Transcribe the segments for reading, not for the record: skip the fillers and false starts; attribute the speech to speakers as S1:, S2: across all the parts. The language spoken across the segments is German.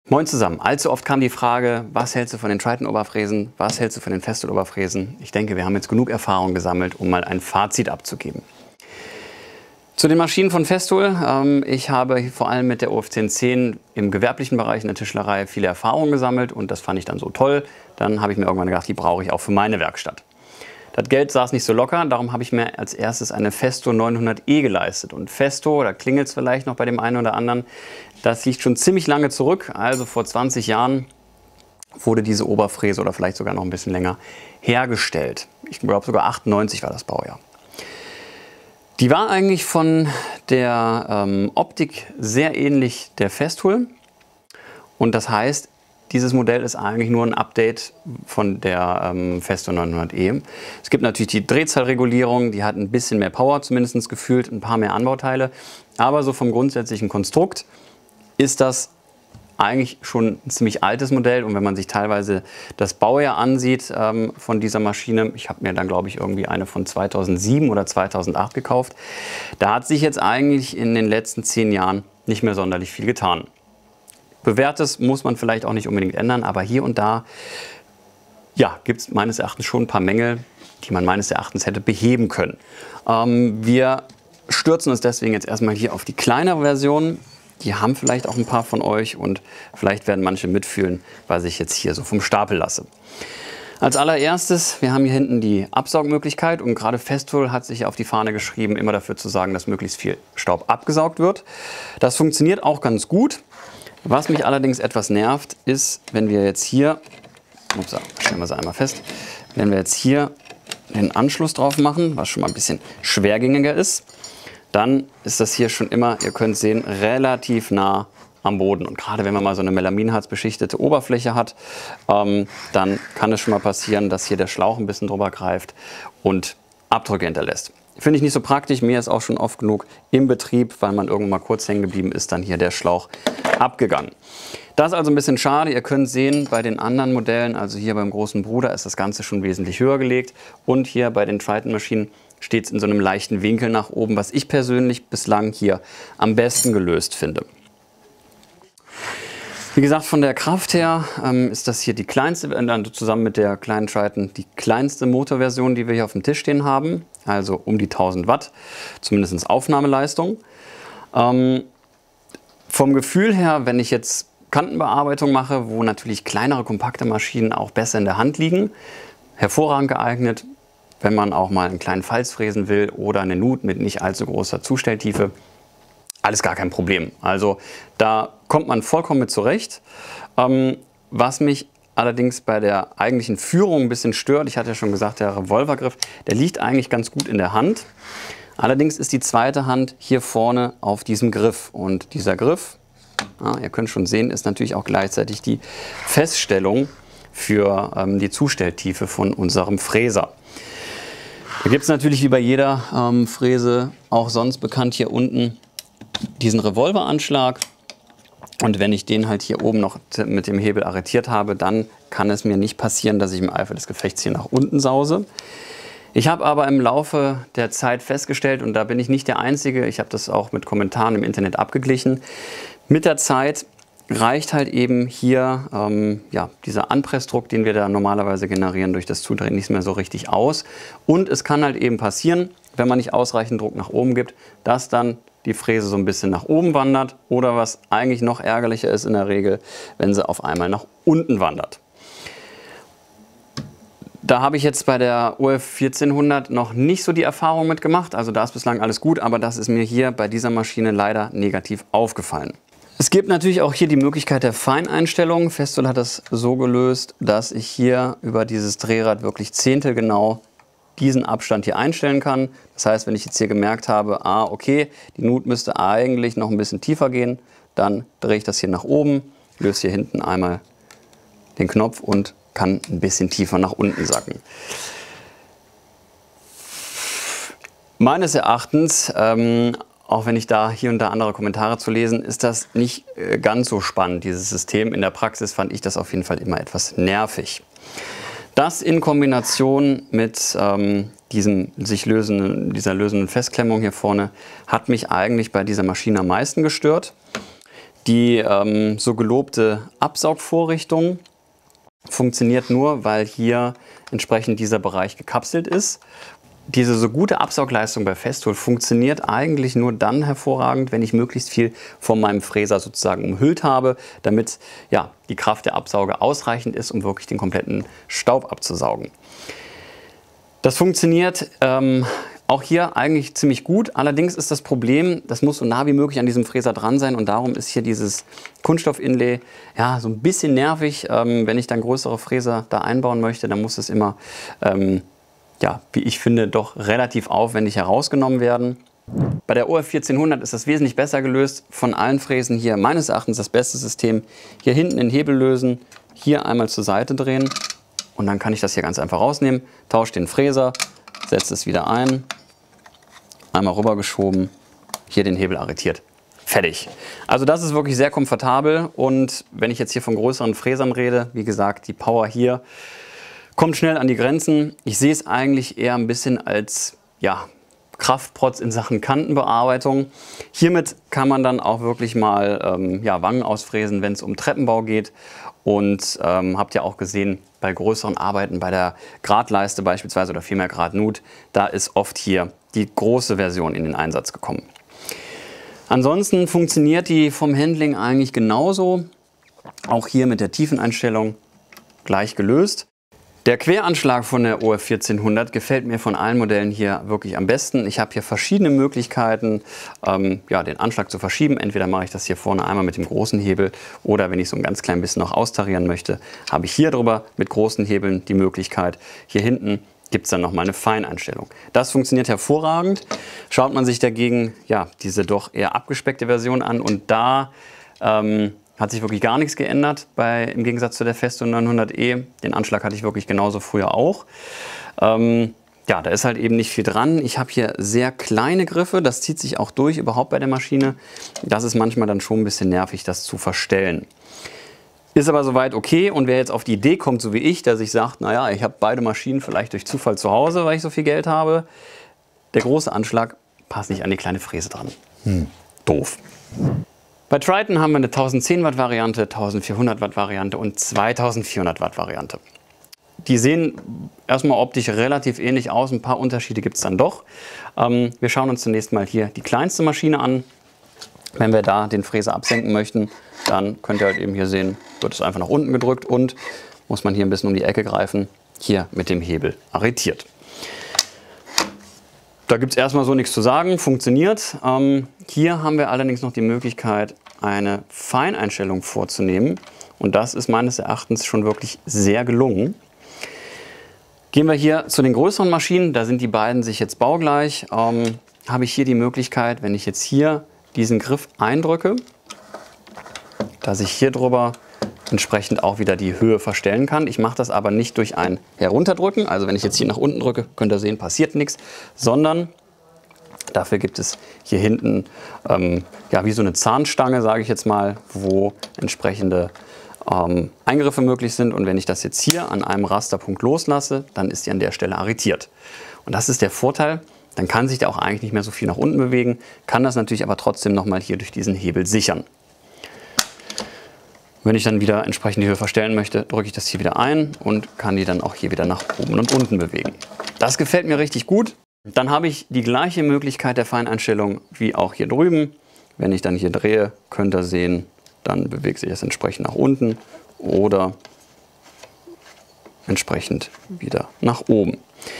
S1: Moin zusammen. Allzu oft kam die Frage, was hältst du von den Triton-Oberfräsen, was hältst du von den Festool-Oberfräsen? Ich denke, wir haben jetzt genug Erfahrung gesammelt, um mal ein Fazit abzugeben. Zu den Maschinen von Festool. Ich habe vor allem mit der OF 1010 im gewerblichen Bereich in der Tischlerei viele Erfahrungen gesammelt und das fand ich dann so toll. Dann habe ich mir irgendwann gedacht, die brauche ich auch für meine Werkstatt. Das Geld saß nicht so locker, darum habe ich mir als erstes eine Festo 900E geleistet. Und Festo, da klingelt es vielleicht noch bei dem einen oder anderen, das liegt schon ziemlich lange zurück. Also vor 20 Jahren wurde diese Oberfräse oder vielleicht sogar noch ein bisschen länger hergestellt. Ich glaube sogar 98 war das Baujahr. Die war eigentlich von der Optik sehr ähnlich der Festool. Und das heißt, dieses Modell ist eigentlich nur ein Update von der Festo 900E. Es gibt natürlich die Drehzahlregulierung, die hat ein bisschen mehr Power, zumindest gefühlt, ein paar mehr Anbauteile. Aber so vom grundsätzlichen Konstrukt ist das eigentlich schon ein ziemlich altes Modell. Und wenn man sich teilweise das Baujahr ansieht von dieser Maschine, ich habe mir dann glaube ich irgendwie eine von 2007 oder 2008 gekauft, da hat sich jetzt eigentlich in den letzten 10 Jahren nicht mehr sonderlich viel getan. Bewährtes muss man vielleicht auch nicht unbedingt ändern, aber hier und da ja, gibt es meines Erachtens schon ein paar Mängel, die man meines Erachtens hätte beheben können. Wir stürzen uns deswegen jetzt erstmal hier auf die kleinere Version. Die haben vielleicht auch ein paar von euch und vielleicht werden manche mitfühlen, was ich jetzt hier so vom Stapel lasse. Als allererstes, wir haben hier hinten die Absaugmöglichkeit und gerade Festool hat sich auf die Fahne geschrieben, immer dafür zu sagen, dass möglichst viel Staub abgesaugt wird. Das funktioniert auch ganz gut. Was mich allerdings etwas nervt, ist, wenn wir jetzt hier, stellen wir sie einmal fest, wenn wir jetzt hier den Anschluss drauf machen, was schon mal ein bisschen schwergängiger ist, dann ist das hier schon immer, ihr könnt sehen, relativ nah am Boden. Und gerade wenn man mal so eine melaminharzbeschichtete Oberfläche hat, dann kann es schon mal passieren, dass hier der Schlauch ein bisschen drüber greift und Abdrücke hinterlässt. Finde ich nicht so praktisch, mir ist auch schon oft genug im Betrieb, weil man irgendwann mal kurz hängen geblieben ist, dann hier der Schlauch abgegangen. Das ist also ein bisschen schade. Ihr könnt sehen, bei den anderen Modellen, also hier beim großen Bruder, ist das Ganze schon wesentlich höher gelegt. Und hier bei den Triton-Maschinen steht es in so einem leichten Winkel nach oben, was ich persönlich bislang hier am besten gelöst finde. Wie gesagt, von der Kraft her ist das hier die kleinste, zusammen mit der kleinen Triton, die kleinste Motorversion, die wir hier auf dem Tisch stehen haben. Also um die 1000 Watt, zumindest Aufnahmeleistung. Vom Gefühl her, wenn ich jetzt Kantenbearbeitung mache, wo natürlich kleinere, kompakte Maschinen auch besser in der Hand liegen, hervorragend geeignet, wenn man auch mal einen kleinen Falz fräsen will oder eine Nut mit nicht allzu großer Zustelltiefe. Alles gar kein Problem. Also da kommt man vollkommen mit zurecht. Was mich allerdings bei der eigentlichen Führung ein bisschen stört, ich hatte ja schon gesagt, der Revolvergriff, der liegt eigentlich ganz gut in der Hand. Allerdings ist die zweite Hand hier vorne auf diesem Griff. Und dieser Griff, ihr könnt schon sehen, ist natürlich auch gleichzeitig die Feststellung für die Zustelltiefe von unserem Fräser. Da gibt es natürlich wie bei jeder Fräse, auch sonst bekannt hier unten, diesen Revolveranschlag. Und wenn ich den halt hier oben noch mit dem Hebel arretiert habe, dann kann es mir nicht passieren, dass ich im Eifer des Gefechts hier nach unten sause. Ich habe aber im Laufe der Zeit festgestellt, und da bin ich nicht der Einzige, ich habe das auch mit Kommentaren im Internet abgeglichen, mit der Zeit reicht halt eben hier ja, dieser Anpressdruck, den wir da normalerweise generieren, durch das Zudrehen nicht mehr so richtig aus. Und es kann halt eben passieren, wenn man nicht ausreichend Druck nach oben gibt, dass dann die Fräse so ein bisschen nach oben wandert oder was eigentlich noch ärgerlicher ist in der Regel, wenn sie auf einmal nach unten wandert. Da habe ich jetzt bei der OF 1400 noch nicht so die Erfahrung mit gemacht, also da ist bislang alles gut, aber das ist mir hier bei dieser Maschine leider negativ aufgefallen. Es gibt natürlich auch hier die Möglichkeit der Feineinstellung. Festool hat das so gelöst, dass ich hier über dieses Drehrad wirklich zehntelgenau diesen Abstand hier einstellen kann. Das heißt, wenn ich jetzt hier gemerkt habe, okay, die Nut müsste eigentlich noch ein bisschen tiefer gehen, dann drehe ich das hier nach oben, löse hier hinten einmal den Knopf und kann ein bisschen tiefer nach unten sacken. Meines Erachtens, auch wenn ich da hier und da andere Kommentare zu lesen, ist das nicht ganz so spannend, dieses System. In der Praxis fand ich das auf jeden Fall immer etwas nervig. Das in Kombination mit dieser lösenden Festklemmung hier vorne hat mich eigentlich bei dieser Maschine am meisten gestört. Die so gelobte Absaugvorrichtung funktioniert nur, weil hier entsprechend dieser Bereich gekapselt ist. Diese so gute Absaugleistung bei Festool funktioniert eigentlich nur dann hervorragend, wenn ich möglichst viel von meinem Fräser sozusagen umhüllt habe, damit ja, die Kraft der Absauge ausreichend ist, um wirklich den kompletten Staub abzusaugen. Das funktioniert auch hier eigentlich ziemlich gut. Allerdings ist das Problem, das muss so nah wie möglich an diesem Fräser dran sein und darum ist hier dieses Kunststoff-Inlay ja, so ein bisschen nervig. Wenn ich dann größere Fräser da einbauen möchte, dann muss es immer ja, wie ich finde, doch relativ aufwendig herausgenommen werden. Bei der OF 1400 ist das wesentlich besser gelöst. Von allen Fräsen hier meines Erachtens das beste System. Hier hinten den Hebel lösen, hier einmal zur Seite drehen und dann kann ich das hier ganz einfach rausnehmen. Tausche den Fräser, setze es wieder ein, einmal rübergeschoben, hier den Hebel arretiert. Fertig. Also das ist wirklich sehr komfortabel und wenn ich jetzt hier von größeren Fräsern rede, wie gesagt, die Power hier kommt schnell an die Grenzen. Ich sehe es eigentlich eher ein bisschen als ja, Kraftprotz in Sachen Kantenbearbeitung. Hiermit kann man dann auch wirklich mal ja, Wangen ausfräsen, wenn es um Treppenbau geht. Und habt ihr auch gesehen, bei größeren Arbeiten, bei der Gradleiste beispielsweise oder vielmehr Gradnut, da ist oft hier die große Version in den Einsatz gekommen. Ansonsten funktioniert die vom Handling eigentlich genauso. Auch hier mit der Tiefeneinstellung gleich gelöst. Der Queranschlag von der OF 1400 gefällt mir von allen Modellen hier wirklich am besten. Ich habe hier verschiedene Möglichkeiten, ja, den Anschlag zu verschieben. Entweder mache ich das hier vorne einmal mit dem großen Hebel oder wenn ich so ein ganz klein bisschen noch austarieren möchte, habe ich hier drüber mit großen Hebeln die Möglichkeit. Hier hinten gibt es dann nochmal eine Feineinstellung. Das funktioniert hervorragend. Schaut man sich dagegen ja, diese doch eher abgespeckte Version an und da hat sich wirklich gar nichts geändert im Gegensatz zu der Festool 900E. Den Anschlag hatte ich wirklich genauso früher auch. Ja, da ist halt eben nicht viel dran. Ich habe hier sehr kleine Griffe, das zieht sich auch durch überhaupt bei der Maschine. Das ist manchmal dann schon ein bisschen nervig, das zu verstellen. Ist aber soweit okay und wer jetzt auf die Idee kommt, so wie ich, der sich sagt, naja, ich habe beide Maschinen vielleicht durch Zufall zu Hause, weil ich so viel Geld habe. Der große Anschlag passt nicht an die kleine Fräse dran. Doof. Bei Triton haben wir eine 1010 Watt Variante, 1400 Watt Variante und 2400 Watt Variante. Die sehen erstmal optisch relativ ähnlich aus, ein paar Unterschiede gibt es dann doch. Wir schauen uns zunächst mal hier die kleinste Maschine an. Wenn wir da den Fräser absenken möchten, dann könnt ihr halt eben hier sehen, wird es einfach nach unten gedrückt und muss man hier ein bisschen um die Ecke greifen, hier mit dem Hebel arretiert. Da gibt es erstmal so nichts zu sagen, funktioniert. Hier haben wir allerdings noch die Möglichkeit, eine Feineinstellung vorzunehmen. Und das ist meines Erachtens schon wirklich sehr gelungen. Gehen wir hier zu den größeren Maschinen, da sind die beiden sich jetzt baugleich. Habe ich hier die Möglichkeit, wenn ich jetzt hier diesen Griff eindrücke, dass ich hier drüber entsprechend auch wieder die Höhe verstellen kann. Ich mache das aber nicht durch ein Herunterdrücken. Also wenn ich jetzt hier nach unten drücke, könnt ihr sehen, passiert nichts, sondern dafür gibt es hier hinten ja, wie so eine Zahnstange, sage ich jetzt mal, wo entsprechende Eingriffe möglich sind. Und wenn ich das jetzt hier an einem Rasterpunkt loslasse, dann ist die an der Stelle arretiert. Und das ist der Vorteil. Dann kann sich der auch eigentlich nicht mehr so viel nach unten bewegen, kann das natürlich aber trotzdem nochmal hier durch diesen Hebel sichern. Wenn ich dann wieder entsprechend die Höhe verstellen möchte, drücke ich das hier wieder ein und kann die dann auch hier wieder nach oben und unten bewegen. Das gefällt mir richtig gut. Dann habe ich die gleiche Möglichkeit der Feineinstellung wie auch hier drüben. Wenn ich dann hier drehe, könnt ihr sehen, dann bewegt sich es entsprechend nach unten oder entsprechend wieder nach oben.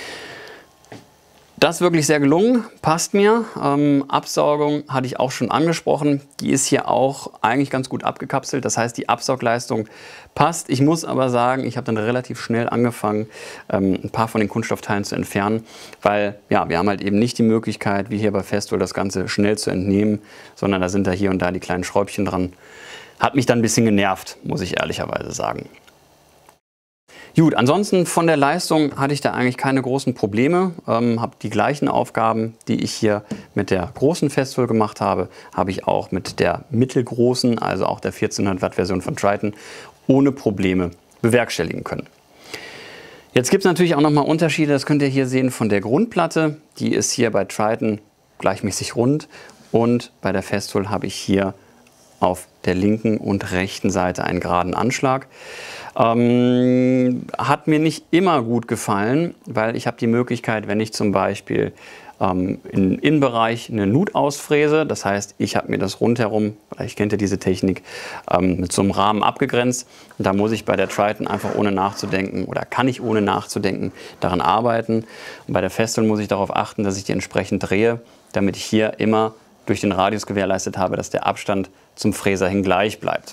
S1: Das ist wirklich sehr gelungen, passt mir. Absaugung hatte ich auch schon angesprochen. Die ist hier auch eigentlich ganz gut abgekapselt. Das heißt, die Absaugleistung passt. Ich muss aber sagen, ich habe dann relativ schnell angefangen, ein paar von den Kunststoffteilen zu entfernen, weil ja, wir haben halt eben nicht die Möglichkeit, wie hier bei Festool, das Ganze schnell zu entnehmen, sondern da sind da hier und da die kleinen Schräubchen dran. Hat mich dann ein bisschen genervt, muss ich ehrlicherweise sagen. Gut, ansonsten von der Leistung hatte ich da eigentlich keine großen Probleme. Habe die gleichen Aufgaben, die ich hier mit der großen Festool gemacht habe, habe ich auch mit der mittelgroßen, also auch der 1400 Watt Version von Triton, ohne Probleme bewerkstelligen können. Jetzt gibt es natürlich auch nochmal Unterschiede, das könnt ihr hier sehen von der Grundplatte. Die ist hier bei Triton gleichmäßig rund und bei der Festool habe ich hier auf der linken und rechten Seite einen geraden Anschlag. Hat mir nicht immer gut gefallen, weil ich habe die Möglichkeit, wenn ich zum Beispiel im Innenbereich eine Nut ausfräse, das heißt, ich habe mir das rundherum, vielleicht kennt ihr diese Technik, mit so einem Rahmen abgegrenzt. Und da muss ich bei der Triton einfach ohne nachzudenken oder kann ich ohne nachzudenken daran arbeiten. Und bei der Festool muss ich darauf achten, dass ich die entsprechend drehe, damit ich hier immer durch den Radius gewährleistet habe, dass der Abstand zum Fräser hin gleich bleibt.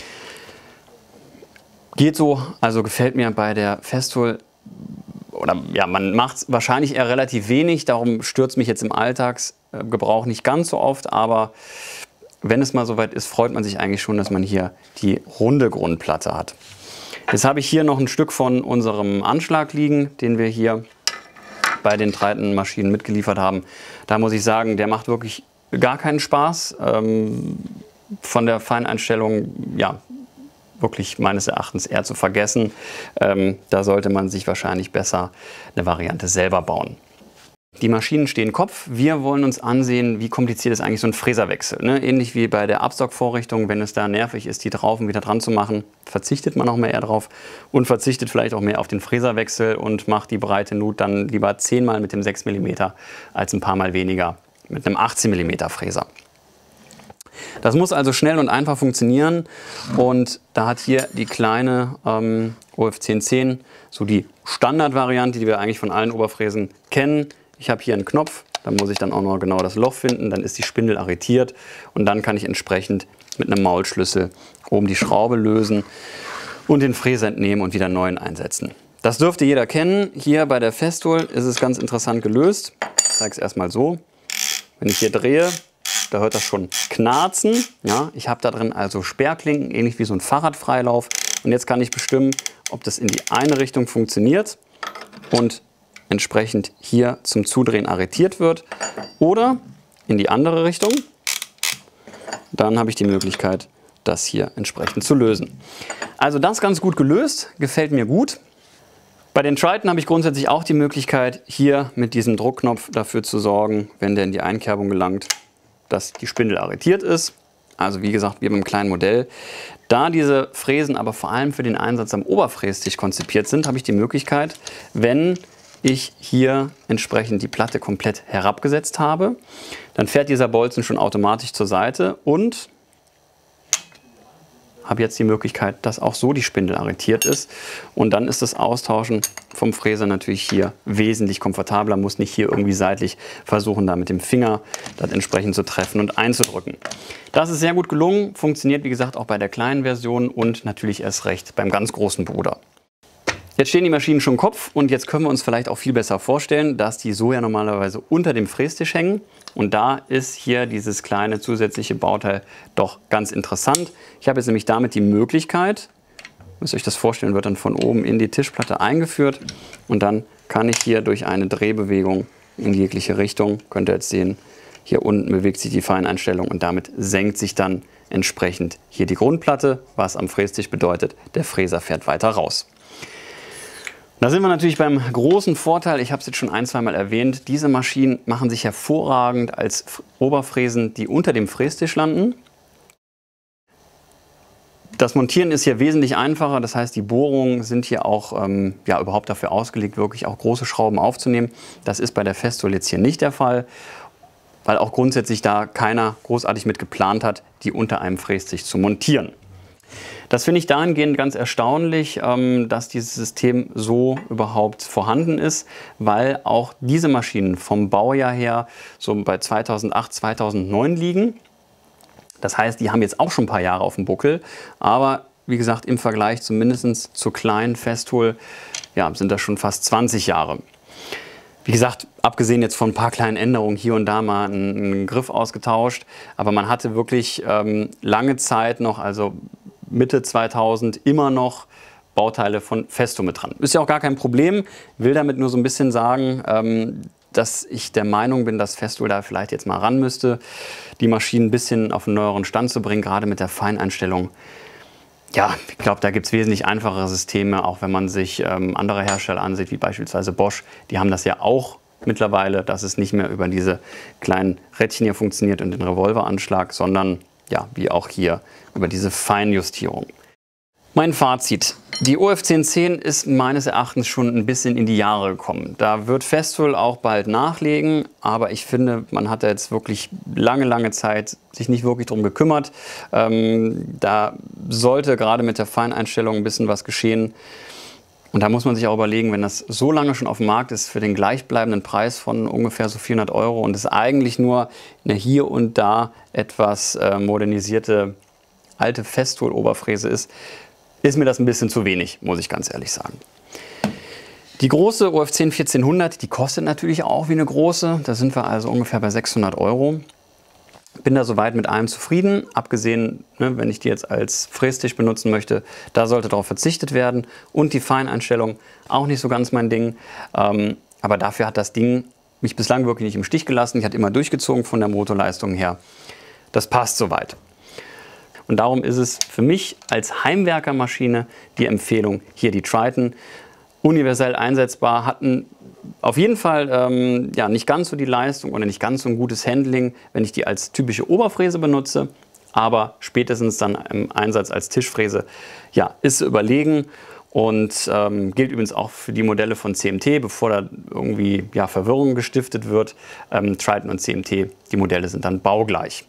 S1: Geht so, also gefällt mir bei der Festool. Oder ja, man macht es wahrscheinlich eher relativ wenig, darum stört es mich jetzt im Alltagsgebrauch nicht ganz so oft, aber wenn es mal soweit ist, freut man sich eigentlich schon, dass man hier die runde Grundplatte hat. Jetzt habe ich hier noch ein Stück von unserem Anschlag liegen, den wir hier bei den Triton-Maschinen mitgeliefert haben. Da muss ich sagen, der macht wirklich gar keinen Spaß. Von der Feineinstellung, ja, wirklich meines Erachtens eher zu vergessen. Da sollte man sich wahrscheinlich besser eine Variante selber bauen. Die Maschinen stehen Kopf. Wir wollen uns ansehen, wie kompliziert ist eigentlich so ein Fräserwechsel. Ne? Ähnlich wie bei der Absaugvorrichtung, wenn es da nervig ist, die drauf und wieder dran zu machen, verzichtet man auch mehr eher drauf und verzichtet vielleicht auch mehr auf den Fräserwechsel und macht die breite Nut dann lieber 10-mal mit dem 6 mm als ein paar Mal weniger mit einem 18 mm Fräser. Das muss also schnell und einfach funktionieren und da hat hier die kleine OF 1010 so die Standardvariante, die wir eigentlich von allen Oberfräsen kennen. Ich habe hier einen Knopf, da muss ich dann auch noch genau das Loch finden, dann ist die Spindel arretiert und dann kann ich entsprechend mit einem Maulschlüssel oben die Schraube lösen und den Fräser entnehmen und wieder einen neuen einsetzen. Das dürfte jeder kennen. Hier bei der Festool ist es ganz interessant gelöst. Ich zeige es erstmal so. Wenn ich hier drehe, da hört das schon knarzen. Ja, ich habe da drin also Sperrklinken, ähnlich wie so ein Fahrradfreilauf. Und jetzt kann ich bestimmen, ob das in die eine Richtung funktioniert und entsprechend hier zum Zudrehen arretiert wird oder in die andere Richtung. Dann habe ich die Möglichkeit, das hier entsprechend zu lösen. Also das ganz gut gelöst, gefällt mir gut. Bei den Triton habe ich grundsätzlich auch die Möglichkeit, hier mit diesem Druckknopf dafür zu sorgen, wenn der in die Einkerbung gelangt, dass die Spindel arretiert ist. Also wie gesagt, wie beim kleinen Modell. Da diese Fräsen aber vor allem für den Einsatz am Oberfrästisch konzipiert sind, habe ich die Möglichkeit, wenn ich hier entsprechend die Platte komplett herabgesetzt habe, dann fährt dieser Bolzen schon automatisch zur Seite und habe jetzt die Möglichkeit, dass auch so die Spindel arretiert ist. Und dann ist das Austauschen vom Fräser natürlich hier wesentlich komfortabler, muss nicht hier irgendwie seitlich versuchen, da mit dem Finger das entsprechend zu treffen und einzudrücken. Das ist sehr gut gelungen, funktioniert wie gesagt auch bei der kleinen Version und natürlich erst recht beim ganz großen Bruder. Jetzt stehen die Maschinen schon Kopf und jetzt können wir uns vielleicht auch viel besser vorstellen, dass die so ja normalerweise unter dem Frästisch hängen. Und da ist hier dieses kleine zusätzliche Bauteil doch ganz interessant. Ich habe jetzt nämlich damit die Möglichkeit, müsst ihr euch das vorstellen, wird dann von oben in die Tischplatte eingeführt und dann kann ich hier durch eine Drehbewegung in jegliche Richtung, könnt ihr jetzt sehen, hier unten bewegt sich die Feineinstellung und damit senkt sich dann entsprechend hier die Grundplatte, was am Frästisch bedeutet, der Fräser fährt weiter raus. Da sind wir natürlich beim großen Vorteil, ich habe es jetzt schon ein-, zweimal erwähnt, diese Maschinen machen sich hervorragend als Oberfräsen, die unter dem Frästisch landen. Das Montieren ist hier wesentlich einfacher, das heißt die Bohrungen sind hier auch ja, überhaupt dafür ausgelegt, wirklich auch große Schrauben aufzunehmen. Das ist bei der Festool jetzt hier nicht der Fall, weil auch grundsätzlich da keiner großartig mit geplant hat, die unter einem Frästisch zu montieren. Das finde ich dahingehend ganz erstaunlich, dass dieses System so überhaupt vorhanden ist, weil auch diese Maschinen vom Baujahr her so bei 2008, 2009 liegen. Das heißt, die haben jetzt auch schon ein paar Jahre auf dem Buckel, aber wie gesagt, im Vergleich zumindest zur kleinen Festool ja, sind das schon fast 20 Jahre. Wie gesagt, abgesehen jetzt von ein paar kleinen Änderungen, hier und da mal einen Griff ausgetauscht, aber man hatte wirklich lange Zeit noch, also Mitte 2000 immer noch Bauteile von Festool mit dran. Ist ja auch gar kein Problem, will damit nur so ein bisschen sagen, dass ich der Meinung bin, dass Festool da vielleicht jetzt mal ran müsste, die Maschinen ein bisschen auf einen neueren Stand zu bringen, gerade mit der Feineinstellung. Ja, ich glaube, da gibt es wesentlich einfachere Systeme, auch wenn man sich andere Hersteller ansieht, wie beispielsweise Bosch. Die haben das ja auch mittlerweile, dass es nicht mehr über diese kleinen Rädchen hier funktioniert und den Revolveranschlag, sondern ja, wie auch hier über diese Feinjustierung. Mein Fazit. Die OF 1010 ist meines Erachtens schon ein bisschen in die Jahre gekommen. Da wird Festool auch bald nachlegen, aber ich finde, man hat da jetzt wirklich lange Zeit sich nicht wirklich drum gekümmert. Da sollte gerade mit der Feineinstellung ein bisschen was geschehen. Und da muss man sich auch überlegen, wenn das so lange schon auf dem Markt ist, für den gleichbleibenden Preis von ungefähr so 400 € und es eigentlich nur eine hier und da etwas modernisierte alte Festool-Oberfräse ist mir das ein bisschen zu wenig, muss ich ganz ehrlich sagen. Die große OF 10 1400, die kostet natürlich auch wie eine große. Da sind wir also ungefähr bei 600 €. Bin da soweit mit allem zufrieden, abgesehen, ne, wenn ich die jetzt als Frästisch benutzen möchte, da sollte darauf verzichtet werden. Und die Feineinstellung, auch nicht so ganz mein Ding. Aber dafür hat das Ding mich bislang wirklich nicht im Stich gelassen. Ich hatte immer durchgezogen von der Motorleistung her. Das passt soweit. Und darum ist es für mich als Heimwerkermaschine die Empfehlung, hier die Triton. Universell einsetzbar, hatten auf jeden Fall ja, nicht ganz so die Leistung oder nicht ganz so ein gutes Handling, wenn ich die als typische Oberfräse benutze. Aber spätestens dann im Einsatz als Tischfräse, ja, ist überlegen. Und gilt übrigens auch für die Modelle von CMT, bevor da irgendwie ja, Verwirrung gestiftet wird. Triton und CMT, die Modelle sind dann baugleich.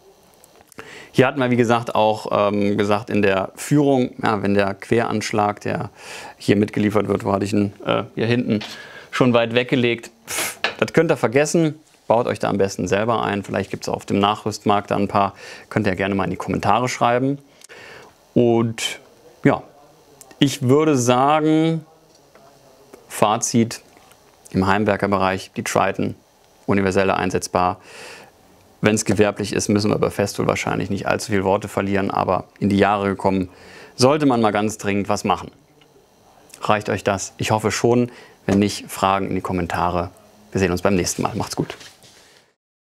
S1: Hier hatten wir, wie gesagt, auch gesagt in der Führung, ja, wenn der Queranschlag, der hier mitgeliefert wird, wo hatte ich ihn hier hinten schon weit weggelegt, das könnt ihr vergessen. Baut euch da am besten selber ein. Vielleicht gibt es auf dem Nachrüstmarkt da ein paar. Könnt ihr gerne mal in die Kommentare schreiben. Und ja, ich würde sagen, Fazit im Heimwerkerbereich, die Triton, universell einsetzbar. Wenn es gewerblich ist, müssen wir bei Festool wahrscheinlich nicht allzu viele Worte verlieren, aber in die Jahre gekommen, sollte man mal ganz dringend was machen. Reicht euch das? Ich hoffe schon. Wenn nicht, Fragen in die Kommentare. Wir sehen uns beim nächsten Mal. Macht's gut.